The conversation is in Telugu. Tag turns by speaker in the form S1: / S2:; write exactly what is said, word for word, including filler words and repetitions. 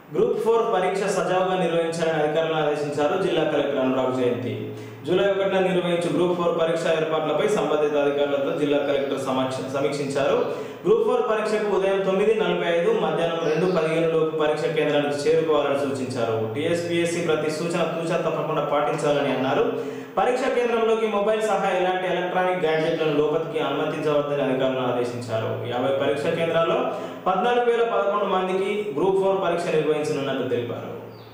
S1: గ్రూప్ ఫోర్ పరీక్ష సజావుగా నిర్వహించాలని అధికారులను ఆదేశించారు జిల్లా కలెక్టర్ అనురాగ్ జయంతి. జూలై ఒకటిన నిర్వహించు గ్రూప్ ఫోర్ పరీక్ష ఏర్పాట్లపై సంబంధిత అధికారులతో జిల్లా కలెక్టర్ సమీక్షించారు. గ్రూప్ ఫోర్ పరీక్షకు ఉదయం తొమ్మిది నలభై ఐదు మధ్యాహ్నం రెండు పదిహేను లోపు పరీక్ష కేంద్రానికి చేరుకోవాలని సూచించారు. టీఎస్పీఎస్సీ ప్రతి సూచన తూచా తప్పకుండా పాటించాలని అన్నారు. పరీక్ష కేంద్రంలోకి మొబైల్ సహా ఎలాంటి ఎలక్ట్రానిక్ గ్యాడ్జెట్లను లోపలికి అనుమతించవద్దని అధికారులను ఆదేశించారు. యాభై పరీక్ష కేంద్రాల్లో పద్నాలుగు వేల పదకొండు మందికి గ్రూప్ ఫోర్ పరీక్ష నిర్వహించనున్నట్లు తెలిపారు.